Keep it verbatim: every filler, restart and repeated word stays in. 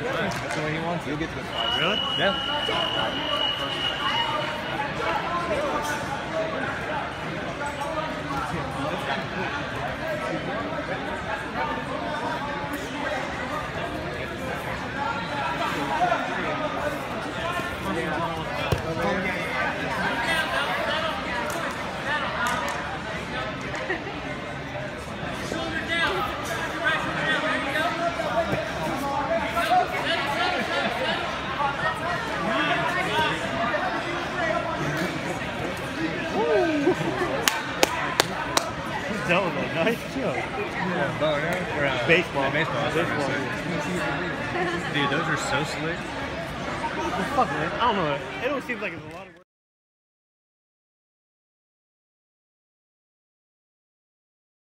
That's the way he wants. You'll get to the fight. Really? Yeah. That was a nice joke. Yeah, bow and arrow? Or, uh, baseball. Yeah, baseball. That's Baseball. what I said. Dude, those are so slick. Well, fuck, man. I don't know. It always seems like it's a lot of work.